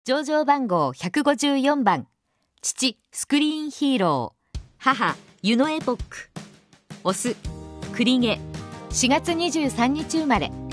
上場番号154番。父、スクリーンヒーロー。母、ユノエポック。オス、クリゲ。4月23日生まれ。